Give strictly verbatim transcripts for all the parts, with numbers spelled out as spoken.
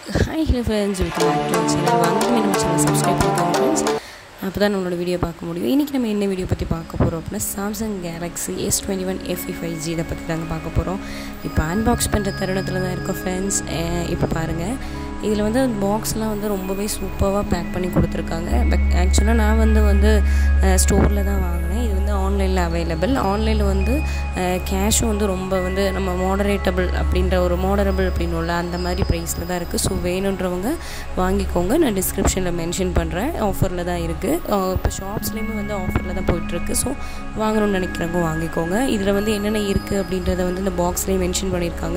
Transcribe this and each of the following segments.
Hi hello friends, welcome back to our channel. வாங்க நம்ம சேனலை சப்ஸ்கிரைப் பண்ணிக்கோங்க friends. அப்பதான் நம்மளோட வீடியோ பார்க்க முடியும். இன்னைக்கு நம்ம என்ன வீடியோ பத்தி பார்க்க போறோம் அப்படினா Samsung Galaxy S twenty-one F E five G இத பத்தி தாங்க பார்க்க போறோம். இப்போ அன்பாக்ஸ் பண்ற தருணத்துல தான் இருக்கோம் friends. இப்போ பாருங்க. இதில் வந்து பாக்ஸ்லாம் வந்து ரொம்பவே சூப்பராக பேக் பண்ணி கொடுத்துருக்காங்க. பட் ஆக்சுவலாக நான் வந்து வந்து ஸ்டோரில் தான் வாங்கினேன். இது வந்து ஆன்லைனில் அவைலபிள். ஆன்லைனில் வந்து கேஷும் வந்து ரொம்ப வந்து நம்ம மாடரேட்டபிள் அப்படின்ற ஒரு மாடரபிள் அப்படின்னுள்ள அந்த மாதிரி ப்ரைஸில் தான் இருக்குது. ஸோ வேணுன்றவங்க வாங்கிக்கோங்க. நான் டிஸ்கிரிப்ஷனில் மென்ஷன் பண்ணுறேன். ஆஃபரில் தான் இருக்குது. இப்போ ஷாப்ஸ்லேயுமே வந்து ஆஃபரில் தான் போயிட்டுருக்கு. ஸோ வாங்கணும்னு நினைக்கிறவங்க வாங்கிக்கோங்க. இதில் வந்து என்னென்ன இருக்குது அப்படின்றத வந்து இந்த பாக்ஸ்லேயே மென்ஷன் பண்ணியிருக்காங்க.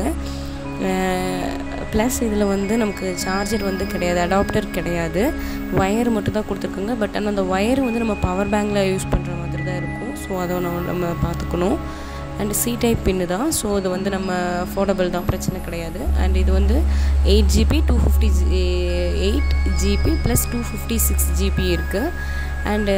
ப்ளஸ் இதில் வந்து நமக்கு சார்ஜர் வந்து கிடையாது, அடாப்டர் கிடையாது, ஒயர் மட்டும் தான் கொடுத்துருக்காங்க. பட் ஆனால் அந்த ஒயர் வந்து நம்ம பவர் பேங்கில் யூஸ் பண்ணுற மாதிரி தான் இருக்கும். ஸோ அதை நம்ம நம்ம பார்த்துக்கணும். அண்ட் சி டைப் பின்னு தான். ஸோ இது வந்து நம்ம அஃபோர்டபுள் தான், பிரச்சனை கிடையாது. அண்ட் இது வந்து eight GB two fifty eight GB plus two fifty six GB இருக்குது. அண்டு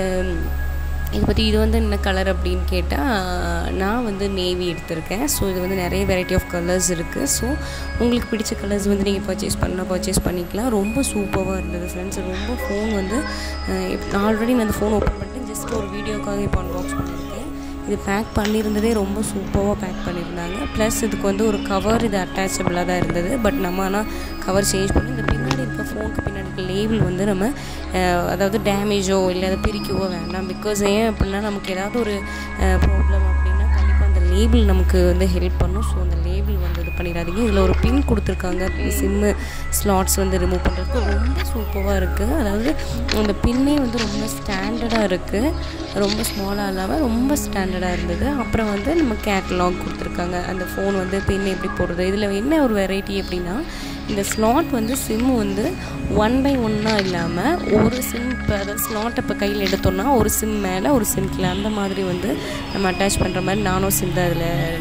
இதை பற்றி இது வந்து என்ன கலர் அப்படின்னு கேட்டால் நான் வந்து நேவி எடுத்திருக்கேன். ஸோ இது வந்து நிறைய வெரைட்டி ஆஃப் கலர்ஸ் இருக்குது. ஸோ உங்களுக்கு பிடிச்ச கலர்ஸ் வந்து நீங்கள் பர்ச்சேஸ் பண்ணால் பர்ச்சேஸ் பண்ணிக்கலாம். ரொம்ப சூப்பராக இருந்தது ஃப்ரெண்ட்ஸ். ரொம்ப ஃபோன் வந்து ஆல்ரெடி நான் அந்த ஃபோன் ஓப்பன் பண்ணிட்டு ஜஸ்ட் ஒரு வீடியோக்காக இப்போ அன்பாக்ஸ் பண்ணியிருக்கேன். இது பேக் பண்ணியிருந்ததே ரொம்ப சூப்பராக பேக் பண்ணியிருந்தாங்க. ப்ளஸ் இதுக்கு வந்து ஒரு கவர் இது அட்டாச்சபிளாக தான் இருந்தது. பட் நம்ம ஆனால் கவர் சேஞ்ச் பண்ணி இந்த பின்னாடி இருக்க ஃபோனுக்கு பின்னாடி இருக்க லேபிள் வந்து நம்ம அதாவது டேமேஜோ இல்லை அதை பிரிக்கவோ வேண்டாம். பிகாஸ் ஏன் அப்படின்னா நமக்கு ஏதாவது ஒரு ப்ராப்ளம் அப்படின்னா கண்டிப்பாக அந்த லேபிள் நமக்கு வந்து ஹெல்ப் பண்ணும். ஸோ அந்த லேபிள் வந்து இது பண்ணிடாதீங்க. இதில் ஒரு பின் கொடுத்துருக்காங்க. சிம்மு ஸ்லாட்ஸ் வந்து ரிமூவ் பண்ணுறதுக்கு ரொம்ப சூப்பராக இருக்குது. அதாவது அந்த பின்னே வந்து ரொம்ப ஸ்டாண்டர்டாக இருக்குது. ரொம்ப ஸ்மாலாக இல்லாமல் ரொம்ப ஸ்டாண்டர்டாக இருந்தது. அப்புறம் வந்து நம்ம கேட்டலாக் கொடுத்துருக்காங்க. அந்த ஃபோன் வந்து பின் எப்படி போடுறது. இதில் என்ன ஒரு வெரைட்டி அப்படின்னா இந்த ஸ்லாட் வந்து சிம்மு வந்து ஒன் பை ஒன்னாக இல்லாமல் ஒரு சிம் இப்போ அதாவது ஸ்லாட் இப்போ கையில் எடுத்தோன்னா ஒரு சிம் மேலே ஒரு சிம் கீழே அந்த மாதிரி வந்து நம்ம அட்டாச் பண்ணுற மாதிரி நானோ சிம் தான்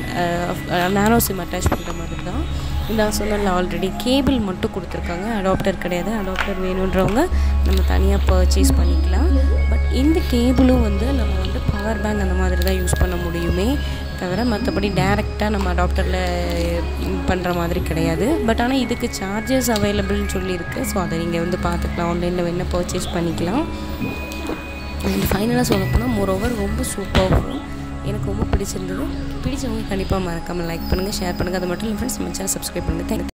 அதில் நானோ சிம் அட்டாச் பண்ணுற மாதிரி தான். நான் சொன்னல ஆல்ரெடி கேபிள் மட்டும் கொடுத்துருக்காங்க. அடாப்டர் கிடையாது. அடாப்டர் வேணுன்றவங்க நம்ம தனியாக பர்ச்சேஸ் பண்ணிக்கலாம். பட் இந்த கேபிளும் வந்து நம்ம வந்து பவர் பேங்க் அந்த மாதிரி தான் யூஸ் பண்ண முடியுமே தவிர மற்றபடி டேரெக்டாக நம்ம அடாப்டரில் பண்ணுற மாதிரி கிடையாது. பட் ஆனால் இதுக்கு சார்ஜஸ் அவைலபிள்னு சொல்லியிருக்கு. ஸோ அதை நீங்கள் வந்து பார்த்துக்கலாம். ஆன்லைனில் வேணால் பர்ச்சேஸ் பண்ணிக்கலாம். அண்ட் ஃபைனலாக சொல்ல போனால் மோரோவர் ரொம்ப சூப்பராக எனக்கு ரொம்ப பிடிச்சிருந்தது. பிடிச்சவங்க கண்டிப்பாக மறக்காமல் லைக் பண்ணுங்கள், ஷேர் பண்ணுங்கள். அது மட்டும் இல்லை ஃப்ரெண்ட்ஸ் நம்ம சேனல் சப்ஸ்கிரைப் பண்ணுங்கள். தேங்க்யூ.